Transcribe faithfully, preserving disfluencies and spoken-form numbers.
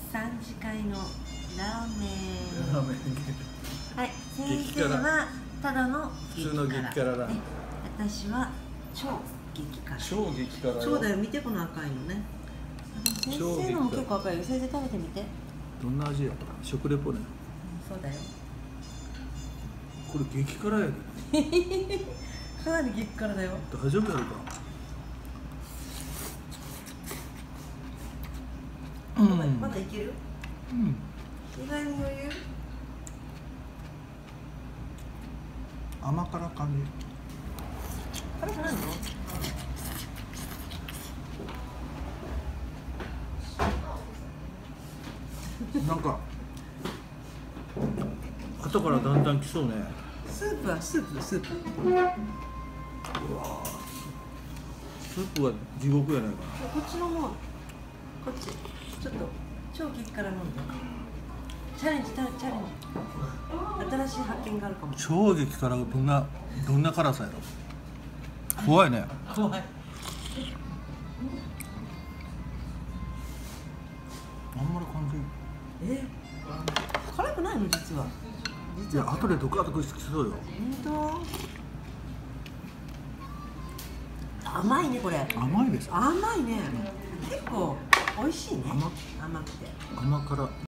三次会のラーメン。 ラーメンはい、先生はただの普通の激辛ラーメン。 私は超激辛。 超激辛よ。 そうだよ、見てこの赤いのね。先生のも結構赤いよ。先生食べてみて。 どんな味やった食レポね。 そうだよ。 これ激辛やで。 かなり激辛だよ。 大丈夫やろか。うん。 まだいける？ うん。 意外に余裕。 甘辛感じ。 辛くないの？ なんか後からだんだん来そうね。 スープはスープスープ。 うわスープは地獄やないかな。 こっちの方、こっちちょっと超激辛飲んで。チャレンジチャレンジ。新しい発見があるかも。 超激辛がどんなどんな辛さやろ。怖いね。 怖い。 あんまり感じ。 え、辛くないの実は。実は。 いや後でドカッとくっつきそうよ。 本当。甘いねこれ。 甘いです。 甘いね。結構美味しいね。 甘甘くて。 甘辛。